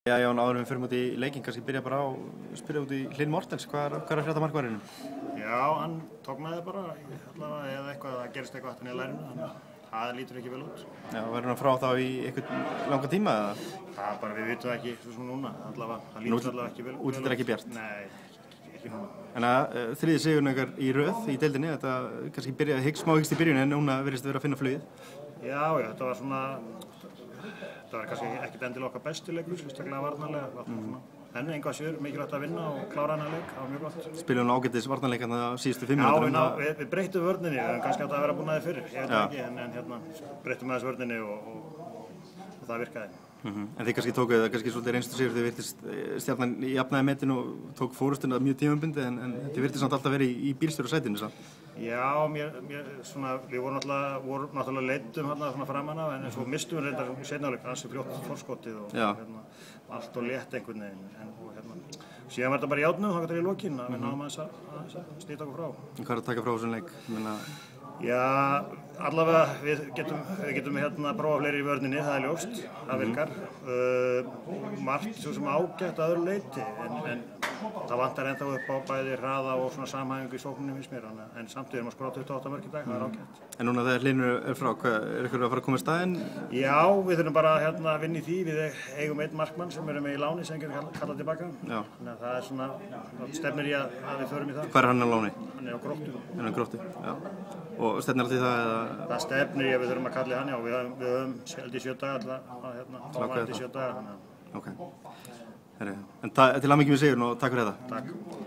Já, Jón, áður en við förum út í leikinn, kannski byrja bara á spyrja út í Hlyn Mortens, hvað er að frétta markvarðinum? Já, hann tóknaði bara allavega eða eitthvað, það gerist eitthvað aftan í lærinu, þannig að það lítur ekki vel út. Já, verður hann frá þá í einhvern langa tíma eða? Það bara, við vitum það ekki svo sem núna, allavega, það lítur allavega ekki vel út. Útlitið er ekki bjart? Nei, ekki núna. En þriðji sigurinn ykkar í röð í deildinni, þetta kannski byrjaði smá hyggst í byrjun en núna virðist vera að finna flugið. Já, þetta var svona, þetta var kannski ekkert endilega okkar besti leikur, sérstaklega varnarlega, en engu að síður mikilvægt að vinna og klára hana leik, það var mjög gott. Spilum ágætis varnarleikann það síðustu 5 mínútur. Já, við breyttum vörninni, við hefum kannski átt að vera búin að þið fyrir, ég veit ekki, en hérna breyttum aðeins vörninni og það virkaði. En þið kannski tókuð það kannski svolítið reynslu sigur, þið virtist Stjarnan í jafnaði metinu og tók fórustuna mjög tímabundið en þið virtist samt alltaf verið í bílstjórasætinu samt. Já, við vorum náttúrulega leiddum hérna framan af en svo mistum við reyndar seinni hálfleik ansi fljótt forskotið og allt og létt einhvern veginn. Síðan var þetta bara í járnum þangað til í lokin að við náðum aðeins að slíta okkur frá. En hvað er að taka frá þessum leik? Já, allavega við getum prófað fleiri í vörninni, það er ljóst, það virkar. Margt svo sem ágætt að öðru leyti, en það vantar ennþá upp á bæði hraða og svona samhæfingu í sókninni finnst mér, en samt við erum að skora 28 mörk í dag, það er ágætt. En núna þegar Hlynur er frá, er ykkur að fara að koma í staðinn? Já, við þurfum bara að vinna í því, við eigum einn markmann sem erum með í láni sem getur kallað tilbaka. Þannig að það er svona, stefnir í að við förum í það. Hvar er hann á láni? Hann er á Gróttu. Hann er á Gróttu, já. Og stefnir alltaf í það eða? Það stefnir í að við þurfum að kalla hann, já, við höfum held í 7 daga að fá hann í 7 daga. Ok, en til hamingju með sigurinn og takk fyrir þetta. Takk.